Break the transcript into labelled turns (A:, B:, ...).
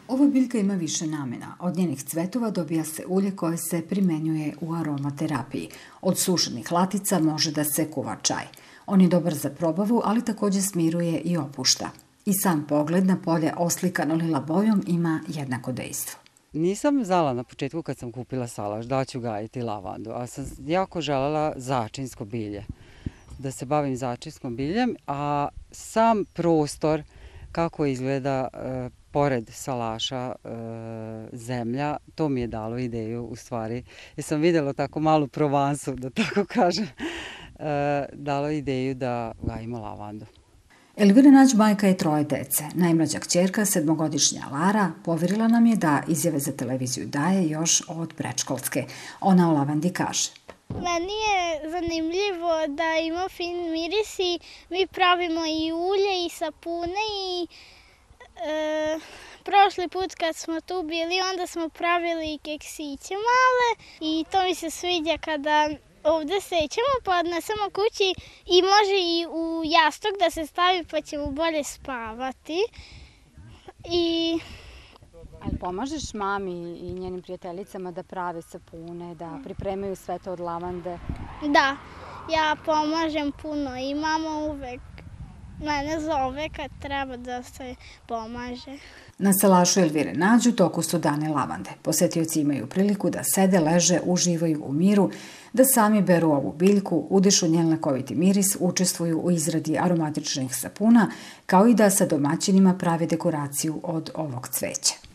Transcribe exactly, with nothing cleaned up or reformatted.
A: Ova biljka ima više namena. Od njenih cvetova dobija se ulje koje se primenjuje u aromaterapiji. Od sušenih latica može da se kuva čaj. On je dobar za probavu, ali takođe smiruje i opušta. I sam pogled na polje oslikano lila bojom ima jednako dejstvo.
B: Nisam znala na početku kad sam kupila salaš da ću gajiti lavandu, a sam jako želela začinsko bilje, da se bavim začinskom biljem, a sam prostor kako izgleda e, pored salaša e, zemlja, to mi je dalo ideju u stvari, jer sam vidjela tako malu provansu, da tako kažem, e, dalo ideju da gajimo lavandu.
A: Elvira Nađ majka je troje dece. Najmlađa kćerka, sedmogodišnja Lara, poverila nam je da izjave za televiziju daje još od predškolske. Ona o lavandi kaže:
C: Meni je zanimljivo da ima fin miris i mi pravimo i ulje i sapune i e, prošli put kad smo tu bili onda smo pravili i keksiće male i to mi se sviđa kada ovde sećemo pa odnesemo kući i može i u jastuk da se stavi pa ćemo bolje spavati. I
D: Ali pomažeš mami i njenim prijateljicama da prave sapune, da pripremaju sve to od lavande?
C: Da, ja pomažem puno i mama uvek mene zove kad treba da se pomaže.
A: Na salašu Elvire Nađ u toku su dane lavande. Posetioci imaju priliku da sede, leže, uživaju u miru, da sami beru ovu biljku, udišu njen lekoviti miris, učestvuju u izradi aromatičnih sapuna, kao i da sa domaćinima prave dekoraciju od ovog cveća.